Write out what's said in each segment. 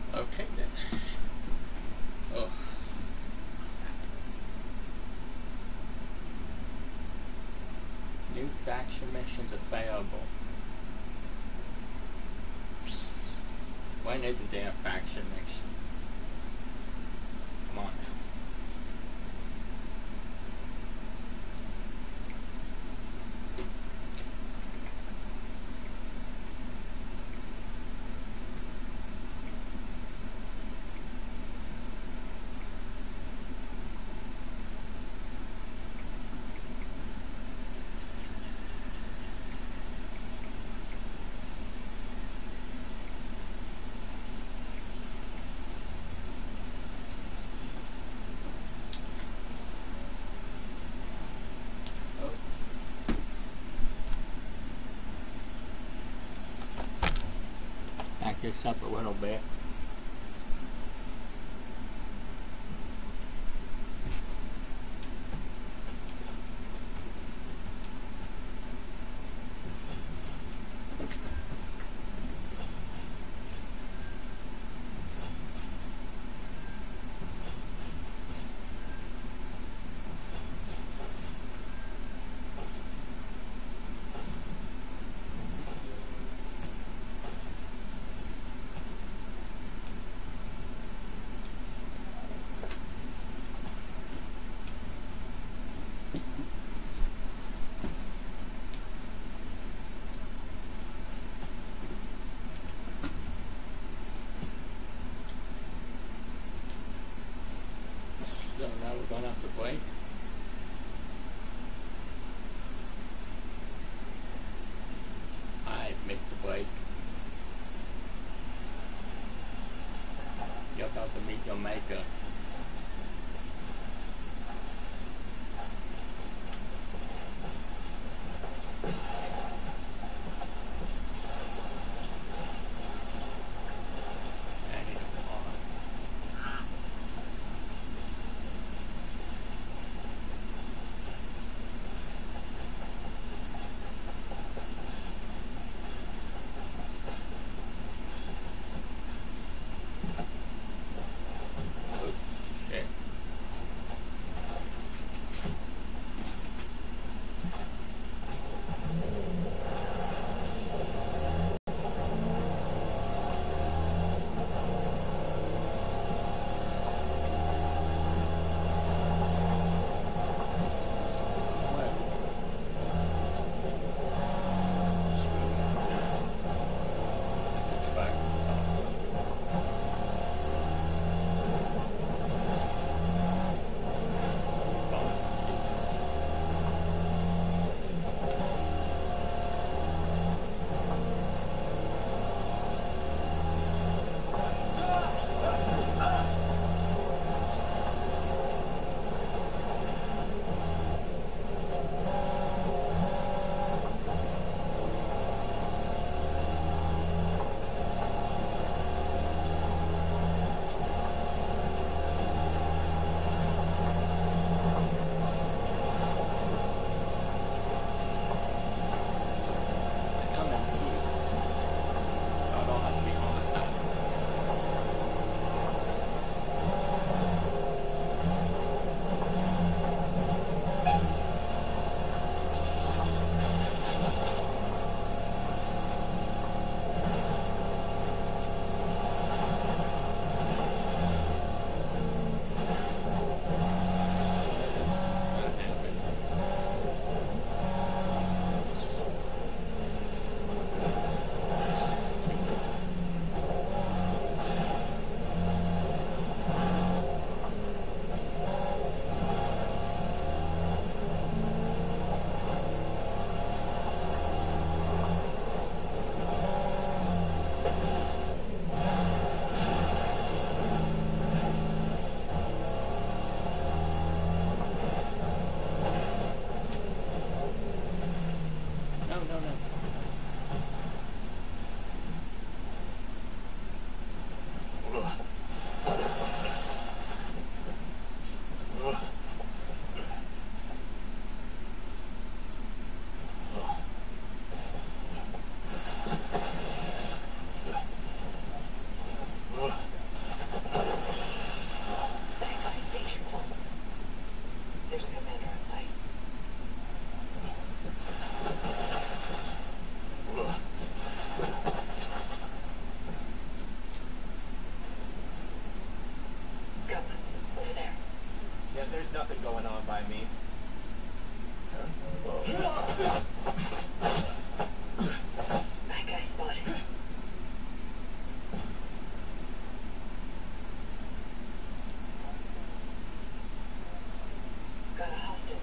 Okay then. Oh. New faction missions available. When isn't there a faction mission? Come on now. Back this up a little bit. So now we're going up the Blake. I've missed the Blake. You're about to meet your maker. There's nothing going on by me. Huh? That guy spotted. Got a hostage.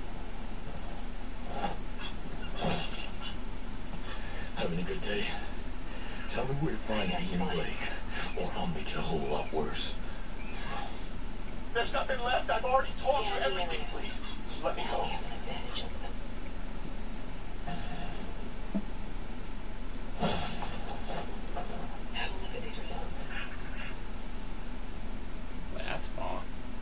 Having a good day? Tell me where to find Ian Blake, or I'll make it a whole lot worse. There's nothing left. I've already told you everything, please. Just let me Now go. we have an advantage over them. Have a look at these results. Well, that's fine.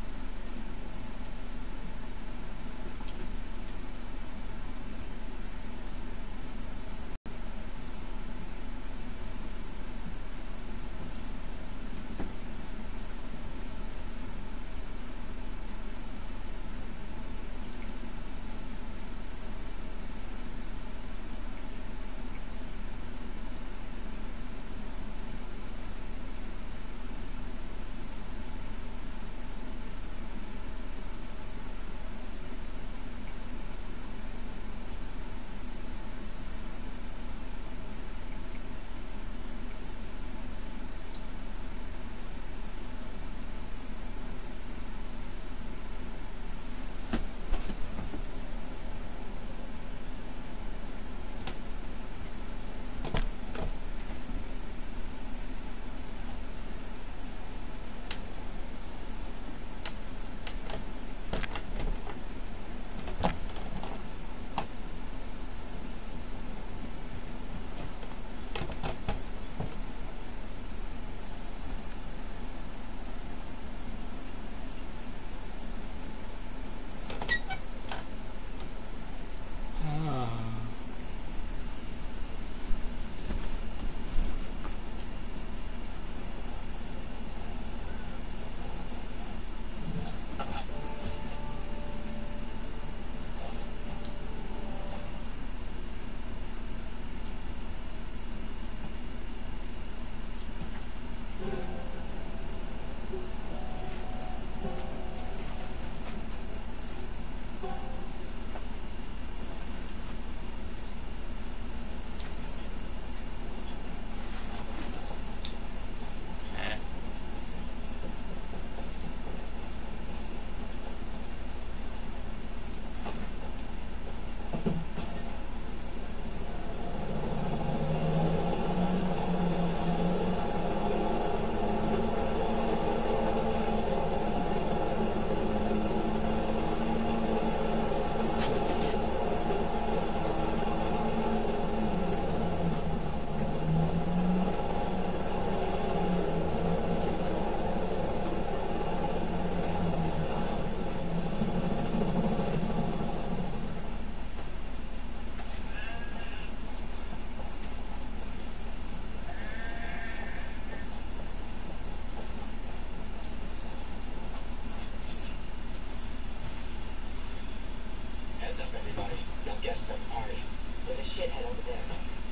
Heads up, everybody. Young guests at the party. There's a shithead over there.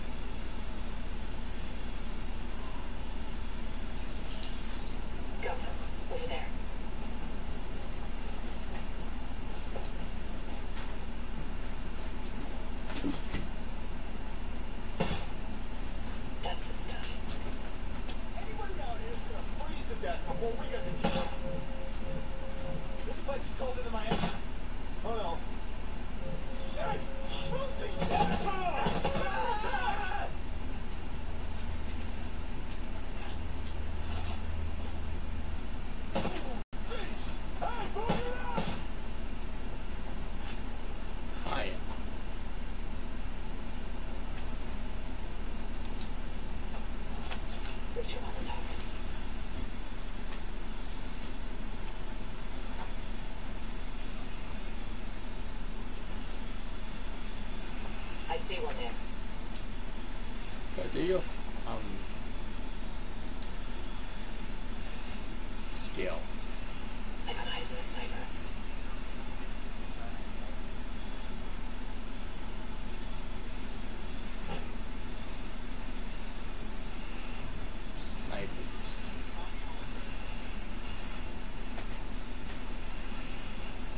Go. Over there. That's the stuff. Anybody out here is gonna freeze to death before we get to kill. This place is cold into my ass. Oh no. Shit! Hi. Switch him on the top. I see one there. Good deal. Skill. I got eyes on a sniper. Snipers.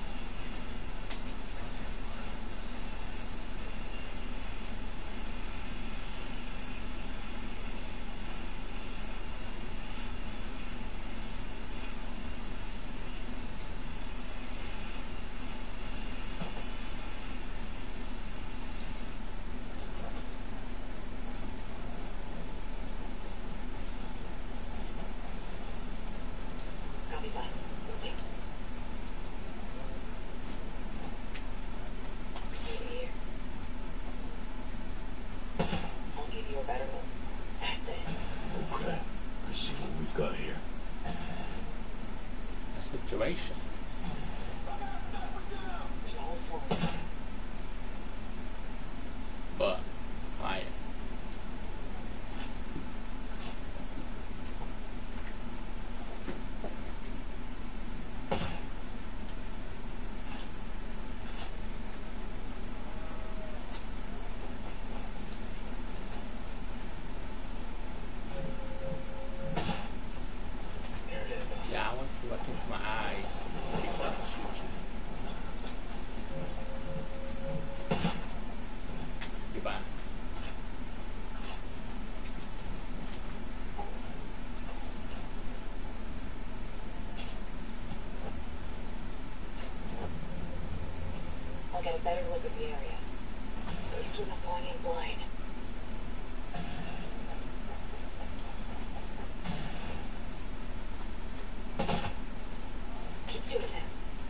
situation. There's a whole swarm of them. But quiet. There it is, boss. Yeah, I want to look into my eyes. Before I shoot you. Goodbye. I'll get a better look at the area. At least we're not going in blind. Keep doing that.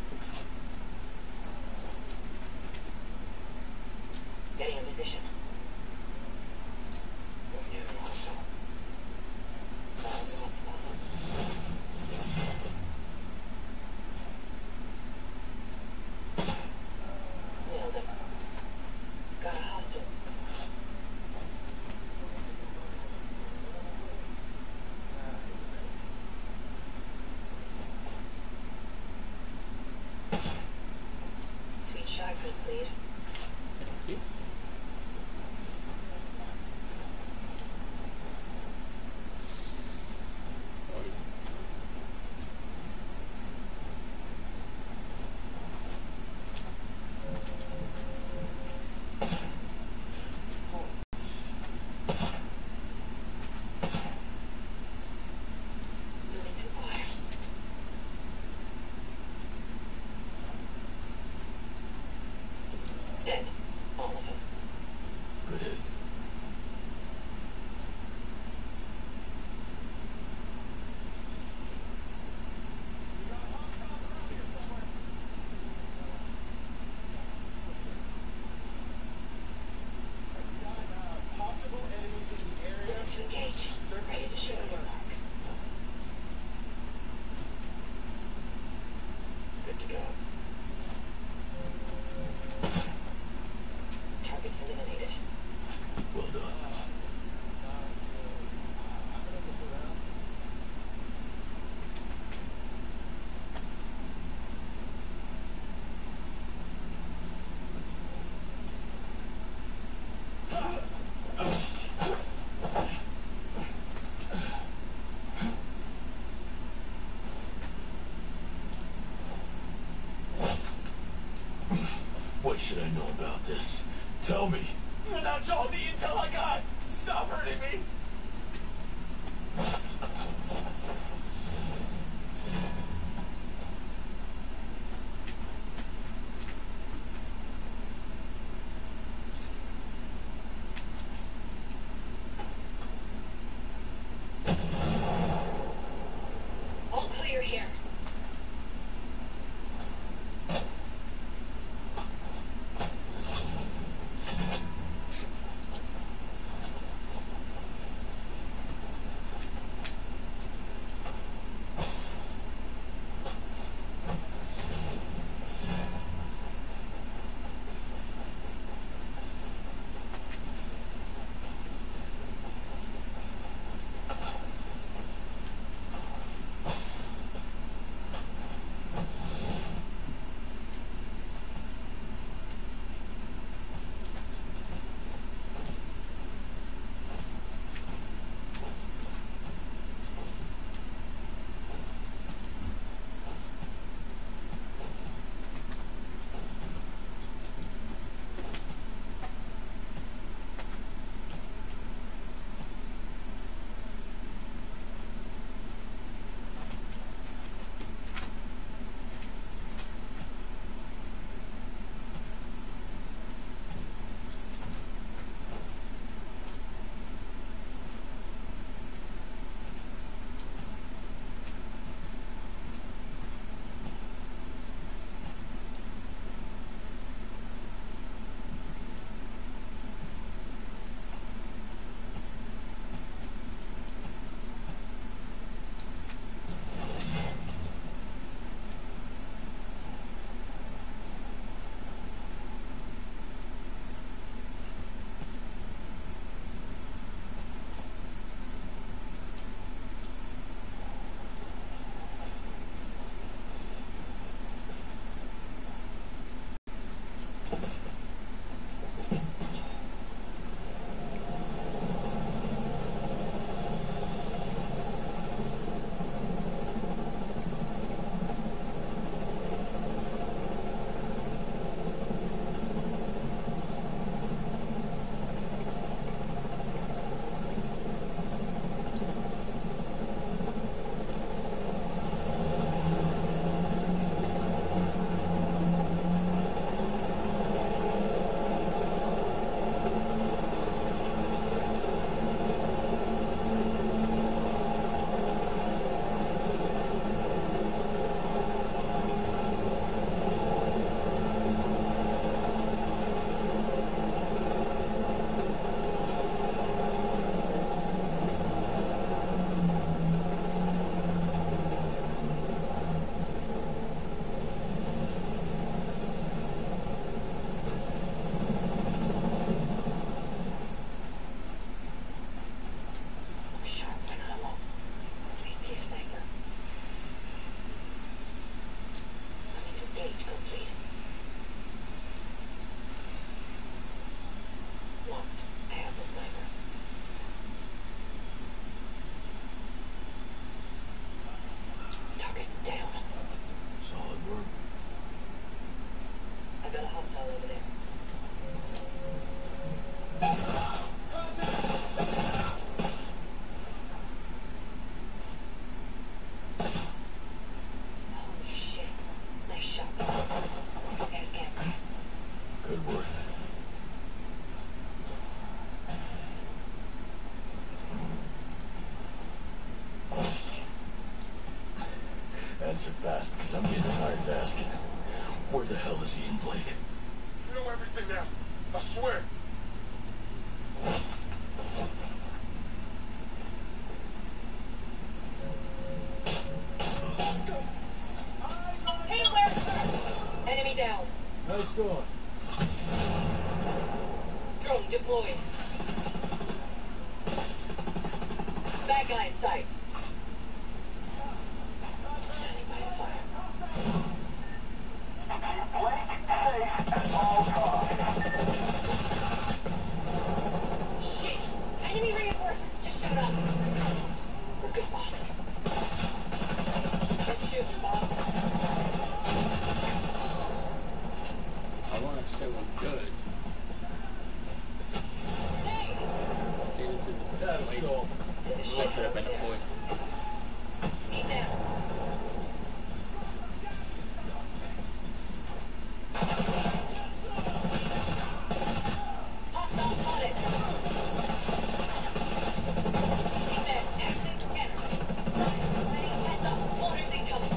Getting in position. Going in and hostile. We want the boss. Nailed him. Got a hostile. Sweet shot, good lead. Thank you. Oh, yeah. Moving too quiet. Dead. All of them. Good hit. Possible enemies in the area. Willing to engage. Ready to shoot on your mark. Good to go. Targets eliminated. Well done. What should I know about this? Tell me. That's all the intel I got. Stop hurting me. All clear here. answer fast, because I'm getting tired of asking. Where the hell is Ian Blake? You know everything now. I swear. Hit him where it's hurt. Enemy down. Nice going. Drone deployed. Bad guy in sight. Standing by the fire. Shit! Enemy reinforcements just showed up. We're good, boss. Good shooting, boss. I want to say we're good. Hey! See, this is a That'll situation. show 'em. There's a What ship could have over been there. avoided? Need them. Hostile spotted. Need them. Active scanner. Heads up. Waters incoming.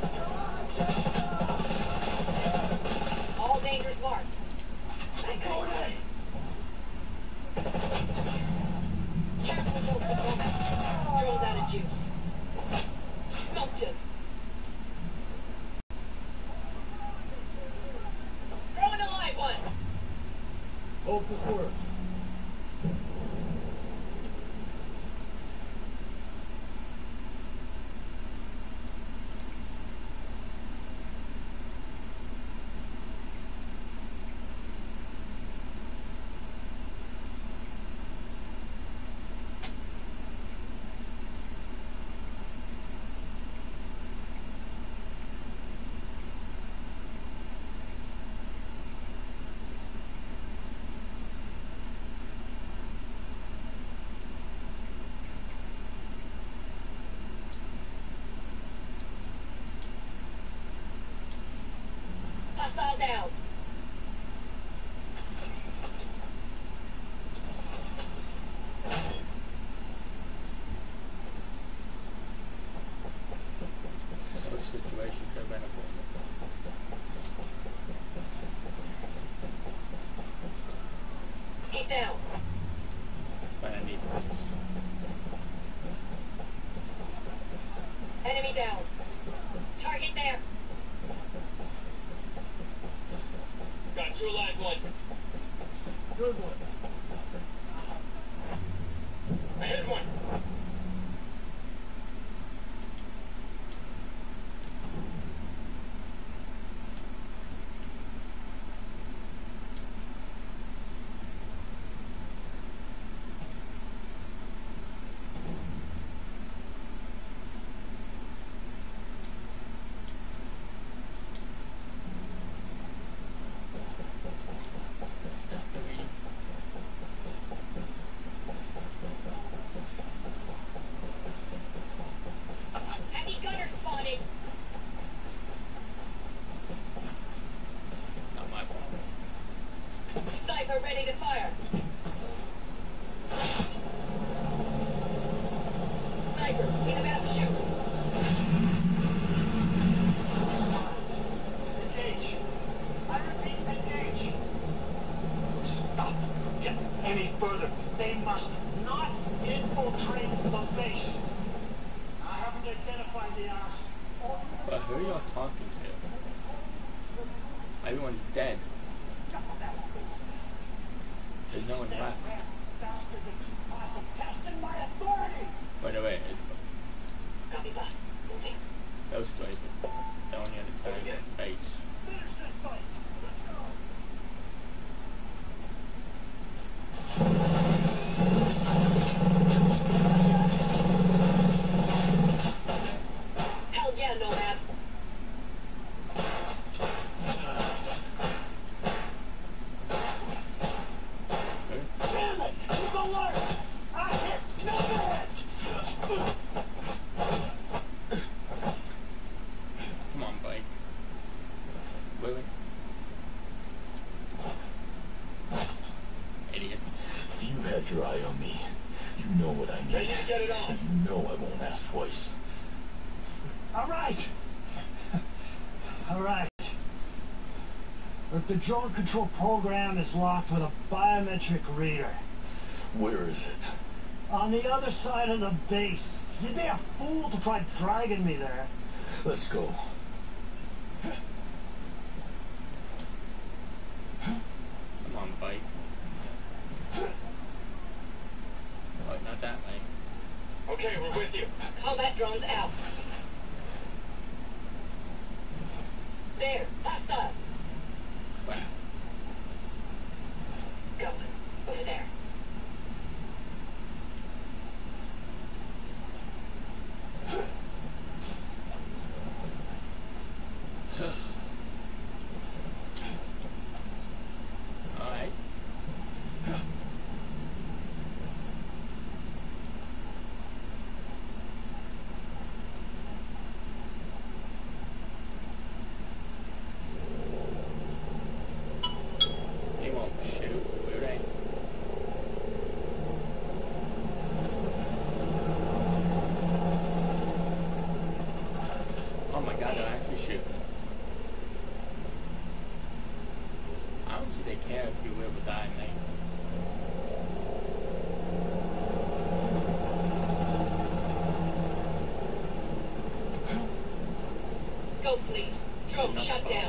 All dangers marked. That guy's dead. Careful with those components. Drone's out of juice. Smoked him. Throwing a live one. Hope this works. Hostile down. So situation could have been avoided. He's down. But I need this. Enemy down. Target there. Got you alive, one. Good one. I hit one. Heavy gunner spotted. Not my problem. Sniper ready to fire. Sniper, he's about to shoot. Engage. I repeat, engage. Stop. Get any further. They must not infiltrate the base. I haven't identified the arse. But who are y'all talking to? Everyone's dead. There's no one left. Bastard that you caused a test in my authority. By the way, Copy, boss. Moving. those two are the only other side of the base. Finish this fight. Let's go. Hell yeah, Nomad. Who? Damn it! Keep alert! I hit Nomad! Come on, Blake. Really? Idiot. If you had your eye on me, you know what I Ready need. to get it on. You know I won't ask twice. All right. All right. But the drone control program is locked with a biometric reader. Where is it? On the other side of the base. You'd be a fool to try dragging me there. Let's go. Come on, bike. Oh, not that way. Okay, we're with you. Combat drones out. There, hostile. What? Go. Over there. Alright. He won't shoot, will they? Oh my god, they're actually shooting. I don't think they care if you will or die, mate. Go, fleet. Drone shut down.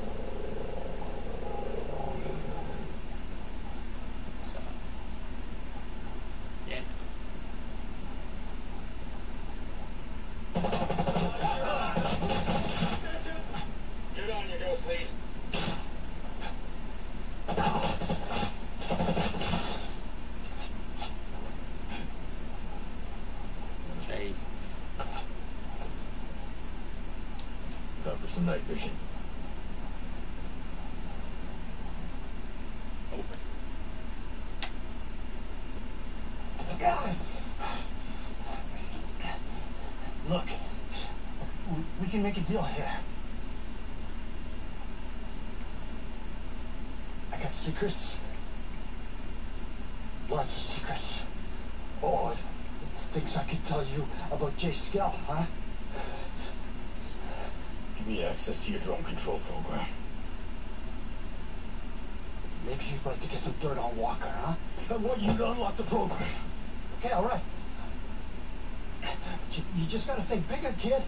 So, yeah. Get on, you ghost lead. Jesus. Time for some night vision. Open. Look, we can make a deal here. I got secrets. Lots of secrets. Oh, it's things I could tell you about Jay Skell, huh? Give me access to your drone control program. Maybe you'd like to get some dirt on Walker, huh? I want you to unlock the program. Okay, all right. You just gotta think bigger, kid.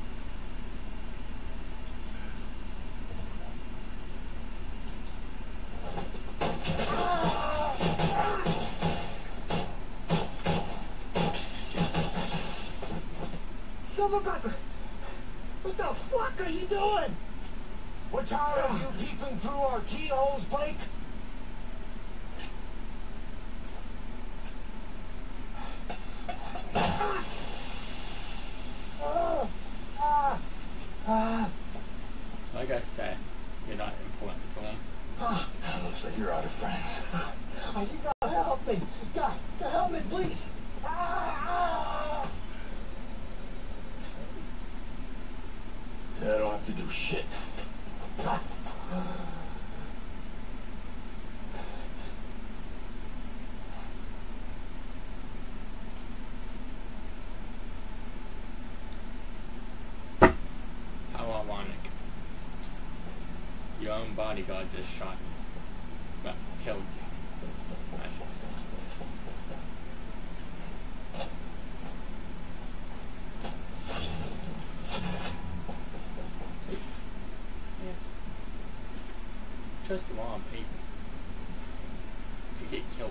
Silverbacker! What the fuck are you doing? We're tired of you peeping through our keyholes, Blake. Like I said, you're not important to him. Looks like you're out of friends. You gotta help me. God, help me, please. I don't have to do shit. How ironic. Your own bodyguard just shot you. Well, killed you, I should say. Yeah. Trust the wrong people. You get killed.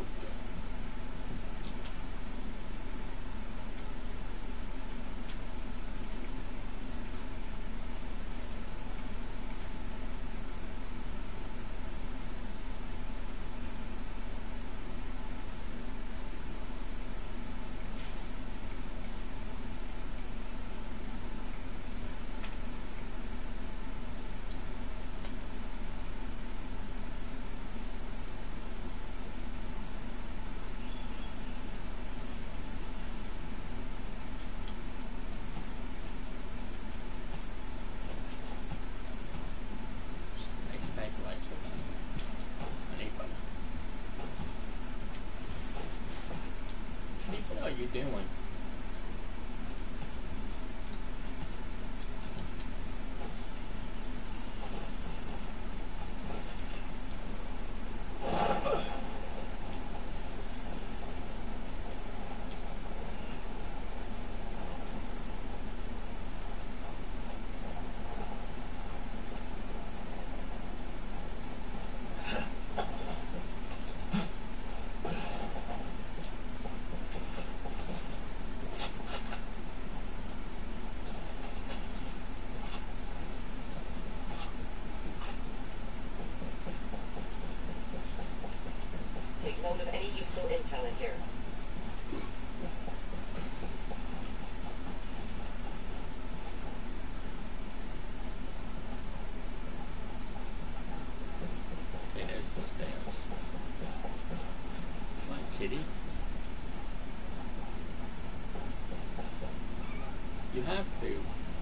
What are you doing? have food.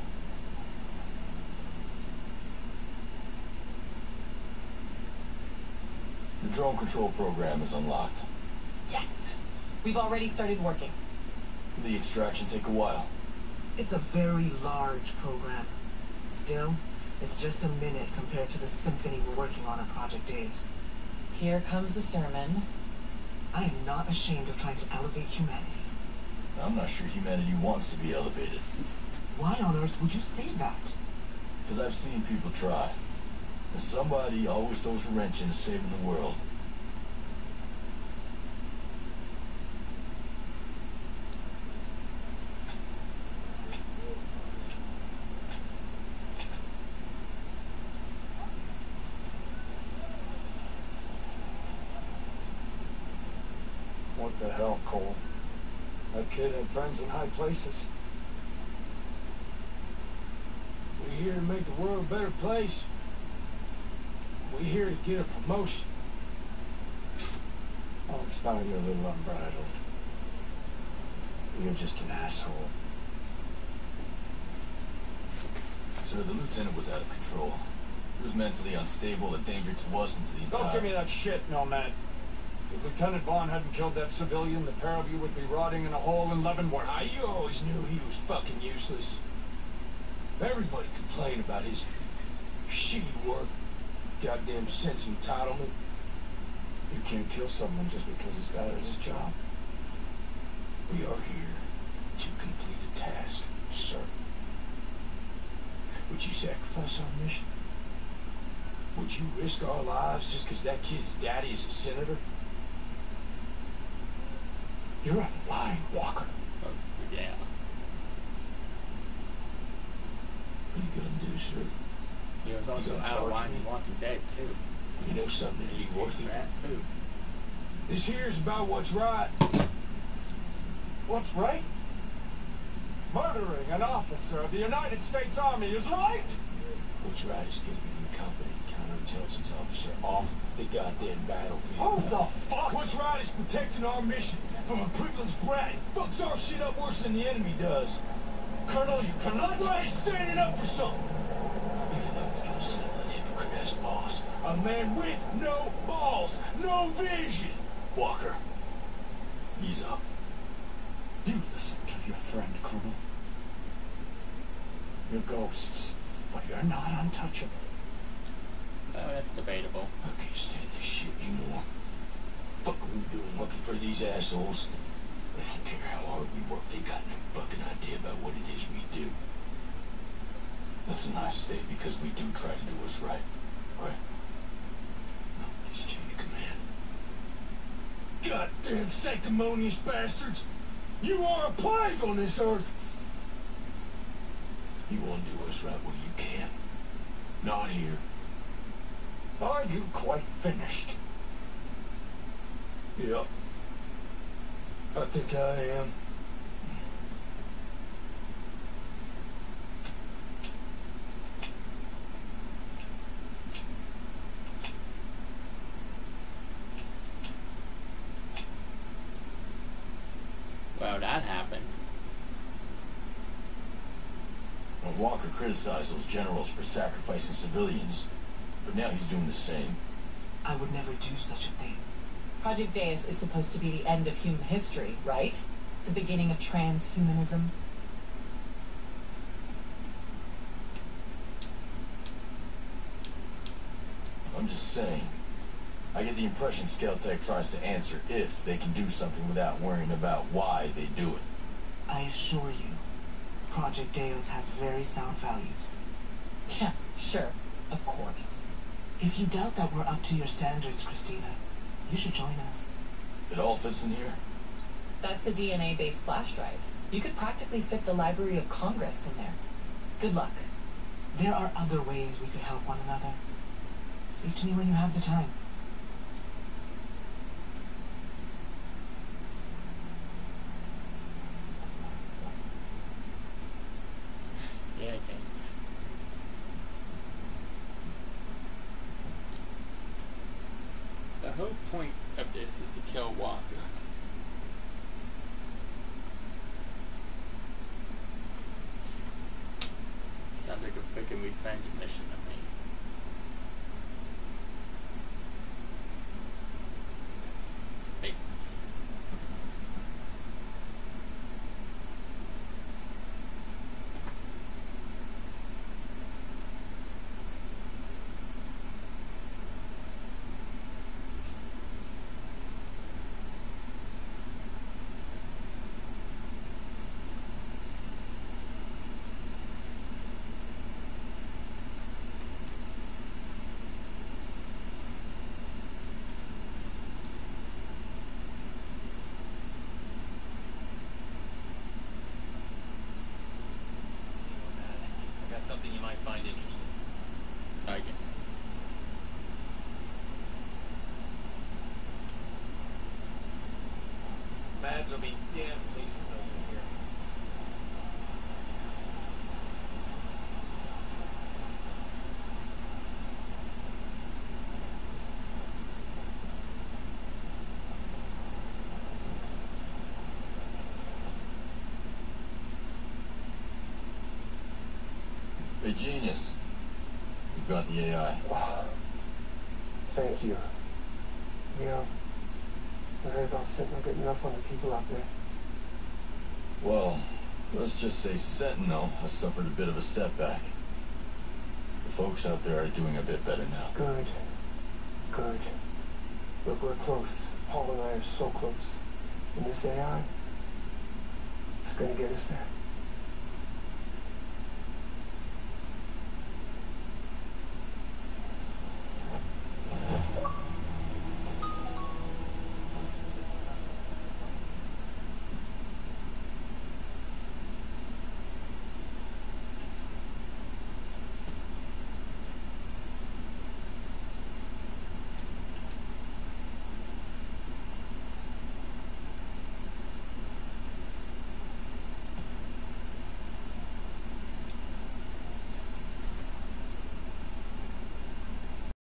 The drone control program is unlocked. Yes! We've already started working. The extraction take a while. It's a very large program. Still, it's just a minute compared to the symphony we're working on Project Days. Here comes the sermon. I am not ashamed of trying to elevate humanity. I'm not sure humanity wants to be elevated. Why on earth would you say that? Because I've seen people try. And somebody always throws a wrench into saving the world. What the hell, Cole? That kid had friends in high places. We're here to make the world a better place. We're here to get a promotion. I always thought you were a little unbridled. You're just an asshole. Sir, the lieutenant was out of control. He was mentally unstable, a danger to us and to the entire... Don't give me that shit, Nomad. If Lieutenant Vaughn hadn't killed that civilian, the pair of you would be rotting in a hole in Leavenworth. You always knew he was fucking useless. Everybody complained about his shitty work. Goddamn sense of entitlement. You can't kill someone just because he's bad at his job. We are here to complete a task, sir. Would you sacrifice our mission? Would you risk our lives just because that kid's daddy is a senator? You're a lying Walker. Oh, yeah. What are you gonna do, sir? He was also gonna out of charge line me? in Walking Dead, too. You know something that ain't worth it? That, too. This here's about what's right. What's right? Murdering an officer of the United States Army is right! What's right is getting a new company counterintelligence officer off the goddamn battlefield. Who the fuck? What's right is protecting our mission from a privileged brat who fucks our shit up worse than the enemy does. Colonel, you cannot... What's right is standing up for something. Even though we don't settle that hypocrite as a boss. A man with no balls, no vision. Walker, ease up. You listen to your friend, Colonel. You're ghosts, but you're not untouchable. Oh, that's debatable. I can't stand this shit anymore. Fuck are we doing working for these assholes? I don't care how hard we work, they got no fucking idea about what it is we do. That's a nice state because we do try to do what's right. Right? No, just chain of command. Goddamn sanctimonious bastards! You are a plague on this earth! You want to do what's right where you can. Not here. Are you quite finished? Yep. I think I am. Well, that happened. Well, Walker criticized those generals for sacrificing civilians, but now he's doing the same. I would never do such a thing. Project Deus is supposed to be the end of human history, right? The beginning of transhumanism. I'm just saying. I get the impression Skeltec tries to answer if they can do something without worrying about why they do it. I assure you, Project Deus has very sound values. Yeah, sure. Of course. If you doubt that we're up to your standards, Christina, you should join us. It all fits in here? That's a DNA-based flash drive. You could practically fit the Library of Congress in there. Good luck. There are other ways we could help one another. Speak to me when you have the time. Yeah, okay. The whole point of this is to kill Walker. revenge mission to me. Hey. I got something you might find interesting. Okay. Mads will be damn pleased to know you're here. Hey, Genius. We've got the AI. Oh, thank you. Yeah. I heard about Sentinel getting enough on the people out there. Well, let's just say Sentinel has suffered a bit of a setback. The folks out there are doing a bit better now. Good. Good. Look, we're close. Paul and I are so close. And this AI, it's gonna get us there.